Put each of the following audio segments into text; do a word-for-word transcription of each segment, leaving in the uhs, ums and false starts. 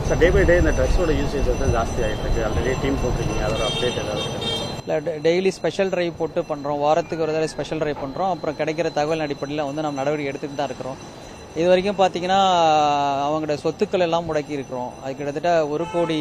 Sir day by day இந்த ட்ரக்ஸோட usage வந்து ஜாஸ்தி ஆகிட்டு இருக்கு. ஆல்ரெடி டீம் போட்டிருக்கீங்க, அதோட அப்டேட் ஏதாவது இல்லை டெய்லி ஸ்பெஷல் ட்ரைவ் போட்டு பண்ணுறோம், வாரத்துக்கு ஒரு தடவை ஸ்பெஷல் ட்ரைவ் பண்ணுறோம். அப்புறம் கிடைக்கிற தகவல் அடிப்படையில் வந்து நம்ம நடவடிக்கை எடுத்துகிட்டு தான் இருக்கிறோம். இது வரைக்கும் பார்த்தீங்கன்னா அவங்களோட சொத்துக்கள் எல்லாம் முடக்கி இருக்கிறோம். அது கிட்டத்தட்ட ஒரு கோடி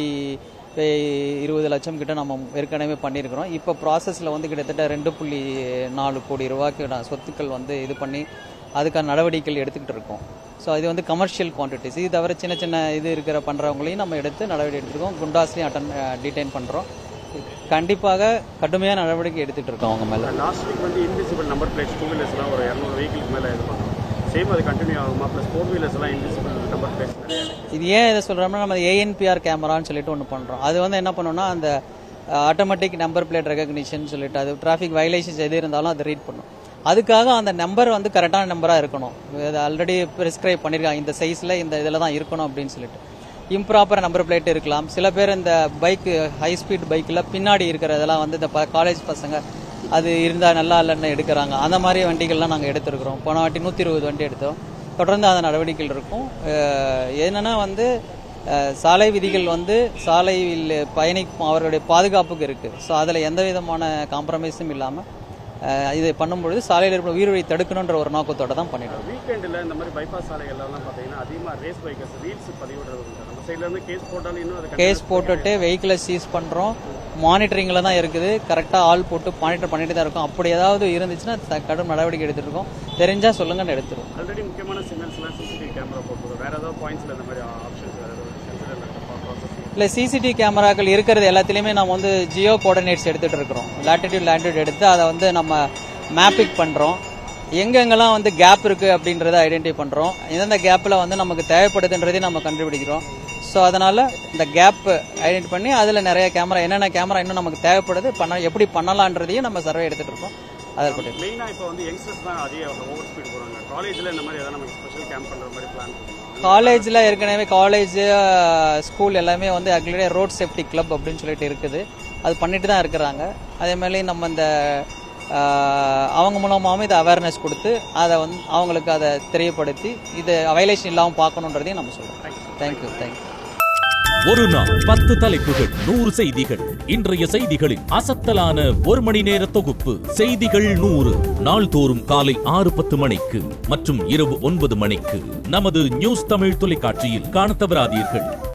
இருபது லட்சம் கிட்ட நம்ம ஏற்கனவே பண்ணியிருக்கிறோம். இப்போ ப்ராசஸில் வந்து கிட்டத்தட்ட ரெண்டு புள்ளி நாலு கோடி ரூபாய்க்கு நான் சொத்துக்கள் வந்து இது பண்ணி அதுக்கான நடவடிக்கைகள் எடுத்துக்கிட்டு இருக்கோம். ஸோ இது வந்து கமர்ஷியல் குவான்டிட்டிஸ். இது தவிர சின்ன சின்ன இது இருக்கிற பண்ணுறவங்களையும் நம்ம எடுத்து நடவடிக்கை எடுத்துருக்கோம். குண்டாஸ்லையும் அட்டன் டிடைன் பண்ணுறோம். கண்டிப்பாக கடுமையான நடவடிக்கை எடுத்துகிட்டு இருக்கோம் அவங்க மேலே. லாஸ்ட் வீக் வந்து இன்விசிபிள் நம்பர் பிளேட்ஸ் டூ வீலர்ஸ்லாம் ஒரு இரநூறு வெஹிக்கிளுக்கு மேலே இது பண்ணுறோம். சேம் அது கண்டினியூ ஆகுமா? ப்ளஸ் ஃபோர் வீலர்ஸ்லாம் இன்விசிபிள் நம்பர் பிளேட்ஸ். இது ஏன் இதை சொல்கிறோம்னா நம்ம ஏஎன்பிஆர் கேமரான்னு சொல்லிட்டு ஒன்று பண்ணுறோம். அது வந்து என்ன பண்ணோம்னா அந்த ஆட்டோமேட்டிக் நம்பர் பிளேட் ரெகக்னிஷன் சொல்லிட்டு அது டிராஃபிக் வயலேஷன்ஸ் எது இருந்தாலும் அதை ரீட் பண்ணும். அதுக்காக அந்த நம்பர் வந்து கரெக்டான நம்பராக இருக்கணும். அது ஆல்ரெடி ப்ரிஸ்கிரைப் பண்ணியிருக்காங்க, இந்த சைஸில் இந்த இதில் தான் இருக்கணும் அப்படின்னு சொல்லிட்டு. இம்ப்ராப்பர் நம்பர் பிளேட் இருக்கலாம். சில பேர் இந்த பைக்கு ஹை ஸ்பீட் பைக்கில் பின்னாடி இருக்கிறதெல்லாம் வந்து இந்த காலேஜ் பசங்க அது இருந்தால் நல்லா இல்லைன்னு எடுக்கிறாங்க. அந்த மாதிரி வண்டிகள்லாம் நாங்கள் எடுத்துருக்குறோம். போன வாட்டி நூற்றி இருபது வண்டி எடுத்தோம். தொடர்ந்து அந்த நடவடிக்கைகள் இருக்கும். என்னென்னா வந்து சாலை விதிகள் வந்து சாலையில் பயணிக்கும் அவர்களுடைய பாதுகாப்புக்கு இருக்குது. ஸோ அதில் எந்த விதமான காம்ப்ரமைஸும் இல்லாமல் இதை பண்ணும்பொழுது சாலையில் இருக்கிற உயிரை தடுக்கணுன்ற ஒரு நோக்கத்தோட தான் பண்ணிடுறோம். வீக்கெண்டில் இந்த மாதிரி பைபாஸ் சாலைகள்லாம் பார்த்தீங்கன்னா அதிகமாக ரேஸ் பைக்கர்ஸ் ரீல்ஸ் பதிவிடுறது. நம்ம சைடில் இருந்து கேஸ் போட்டாலும் இன்னும் கேஸ் போட்டுட்டு வெஹிக்கிளை சீஸ் பண்ணுறோம். மானிட்டரிங்கில் தான் இருக்குது. கரெக்டாக ஆள் போட்டு மானிட்டர் பண்ணிட்டு தான் இருக்கும். அப்படி ஏதாவது இருந்துச்சுன்னா கடும் நடவடிக்கை எடுத்துருக்கோம். தெரிஞ்சால் சொல்லுங்கன்னு எடுத்துருவோம். ஆல்ரெடி முக்கியமான சிக்னல்ஸ்லாம் சிசிடிவி கேமரா போட்டுருவோம். வேறு ஏதாவது பாயிண்ட்ஸில் இந்த மாதிரி ஆப்ஷன்ஸ் வேறு ஏதாவது இல்லை சிசிடிவி கேமராக்கள் இருக்கிறது எல்லாத்துலேயுமே நம்ம வந்து ஜியோ கோஆர்டினேட்ஸ் எடுத்துகிட்டு இருக்கிறோம். லேட்டிடியூட் லேண்டிடியூட் எடுத்து அதை வந்து நம்ம மேப்பிங் பண்ணுறோம். எங்கெங்கெல்லாம் வந்து கேப் இருக்குது அப்படின்றத ஐடென்டிஃபை பண்ணுறோம். எந்தெந்த கேப்பில் வந்து நமக்கு தேவைப்படுதுன்றதையும் நம்ம கண்டுபிடிக்கிறோம். ஸோ அதனால் இந்த கேப் ஐடென்டிஃபை பண்ணி அதில் நிறைய கேமரா என்னென்ன கேமரா இன்னும் நமக்கு தேவைப்படுது பண்ண எப்படி பண்ணலான்றதையும் நம்ம சர்வே எடுத்துகிட்டு இருக்கோம். அதில் பற்றி மெயினாக இப்போ வந்து யங்ஸ்டர்ஸ் தான் அதிக ஓவர் ஸ்பீட் போகிறாங்க. காலேஜில் இந்த மாதிரி எதாவது நமக்கு ஸ்பெஷல் கேம்ப் பண்ணுற மாதிரி பிளான் பண்ணுறோம். காலேஜில் ஏற்கனவே காலேஜ் ஸ்கூல் எல்லாமே வந்து ஆக்சுவலி ரோட் சேஃப்டி கிளப் அப்படின்னு சொல்லிட்டு இருக்குது. அது பண்ணிட்டு தான் இருக்கிறாங்க. அதே மாதிரி நம்ம இந்த அவங்க மூலமாகவும் இதை அவேர்னஸ் கொடுத்து அதை வந்து அவங்களுக்கு அதை தெரியப்படுத்தி இது வயலேஷன் இல்லாமல் பார்க்கணுன்றதையும் நம்ம சொல்கிறோம். Thank you thank you. ஒரு நாள் பத்து தலைப்புகள், நூறு செய்திகள். இன்றைய செய்திகளின் அசத்தலான ஒரு மணி நேர தொகுப்பு செய்திகள் நூறு. நாள்தோறும் காலை ஆறு பத்து மணிக்கு மற்றும் இரவு ஒன்பது மணிக்கு நமது நியூஸ் தமிழ் தொலைக்காட்சியில் காணத் தவறாதீர்கள்.